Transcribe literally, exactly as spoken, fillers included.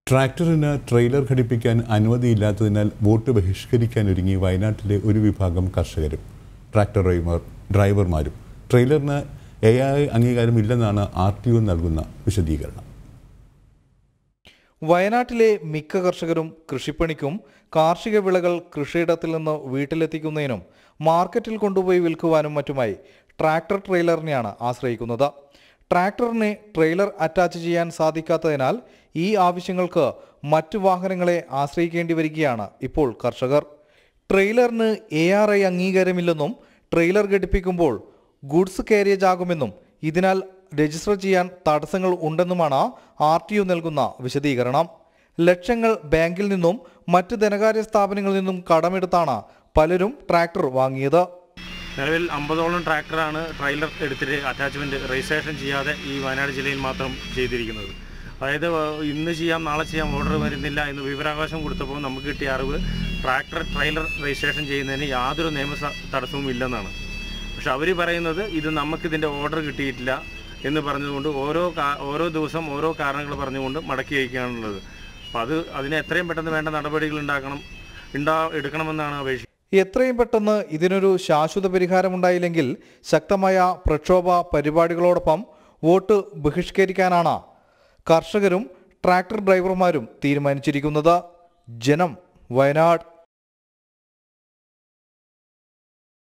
ട്രാക്ടറിന് trailer ഘടിപ്പിക്കാൻ അനുമതിയില്ലാത്തതിനാൽ vote ബഹിഷ്കരിക്കാനൊരുങ്ങി വയനാട്ടിലെ ഒരു വിഭാഗം കർഷകരും ട്രാക്ടർ ഡ്രൈവർ ഡ്രൈവർമാരും ട്രെയിലറിന് എ ഐ അംഗീകാരമില്ലെന്നാണ് ആർ ടി ഒ നൽകുന്ന വിശദീകരണം. വയനാട്ടിലെ മിക്ക കർഷകരും കൃഷിപ്പണിക്കും കാർഷിക വിളകൾ കൃഷിയിടത്തിൽ നിന്ന് വീട്ടിലെത്തിക്കുന്നതിനും മാർക്കറ്റിൽ കൊണ്ടുപോയി വിൽക്കുവാനും മറ്റുമായി ട്രാക്ടർ ട്രെയിലറിനെയാണ് ആശ്രയിക്കുന്നത്. ട്രാക്ടറിനെ ട്രെയിലർ അറ്റാച്ച് ചെയ്യാൻ സാധിക്കാത്തതിനാൽ ഈ ആവശ്യങ്ങൾക്ക് മറ്റു വാഹനങ്ങളെ ആശ്രയിക്കേണ്ടി വരികയാണ് ഇപ്പോൾ കർഷകർ. ട്രെയിലറിന് എ ആർ ഐ അംഗീകാരമില്ലെന്നും ട്രെയിലർ ഘടിപ്പിക്കുമ്പോൾ ഗുഡ്സ് കാരിയേജ് ആകുമെന്നും ഇതിനാൽ രജിസ്റ്റർ ചെയ്യാൻ തടസ്സങ്ങൾ ഉണ്ടെന്നുമാണ് ആർ ടി ഒ നൽകുന്ന വിശദീകരണം. ലക്ഷങ്ങൾ ബാങ്കിൽ നിന്നും മറ്റ് ധനകാര്യ സ്ഥാപനങ്ങളിൽ നിന്നും കടമെടുത്താണ് പലരും ട്രാക്ടർ വാങ്ങിയത്. നിലവിൽ അമ്പതോളം ട്രാക്ടറാണ് ട്രെയിലർ എടുത്തിട്ട് അറ്റാച്ച്മെൻറ്റ് രജിസ്ട്രേഷൻ ചെയ്യാതെ ഈ വയനാട് ജില്ലയിൽ മാത്രം ചെയ്തിരിക്കുന്നത്. അതായത് ഇന്ന് ചെയ്യാം നാളെ ചെയ്യാം ഓർഡർ വരുന്നില്ല എന്ന് വിവരാവകാശം കൊടുത്തപ്പോൾ നമുക്ക് കിട്ടിയ അറിവ് ട്രാക്ടർ ട്രെയിലർ രജിസ്ട്രേഷൻ ചെയ്യുന്നതിന് യാതൊരു നിയമ തടസ്സവും ഇല്ലെന്നാണ്. പക്ഷെ അവർ പറയുന്നത് ഇത് നമുക്കിതിൻ്റെ ഓർഡർ കിട്ടിയിട്ടില്ല എന്ന് പറഞ്ഞതുകൊണ്ട് ഓരോ ഓരോ ദിവസം ഓരോ കാരണങ്ങൾ പറഞ്ഞുകൊണ്ട് മടക്കി അയക്കുകയാണുള്ളത്. അപ്പോൾ അത് അതിന് എത്രയും പെട്ടെന്ന് വേണ്ട നടപടികൾ ഉണ്ടാക്കണം ഉണ്ടാ എടുക്കണമെന്നാണ് അപേക്ഷ. എത്രയും പെട്ടെന്ന് ഇതിനൊരു ശാശ്വത പരിഹാരമുണ്ടായില്ലെങ്കിൽ ശക്തമായ പ്രക്ഷോഭ പരിപാടികളോടൊപ്പം വോട്ട് ബഹിഷ്കരിക്കാനാണ് കർഷകരും ട്രാക്ടർ ഡ്രൈവർമാരും തീരുമാനിച്ചിരിക്കുന്നത്. ജനം, വയനാട്.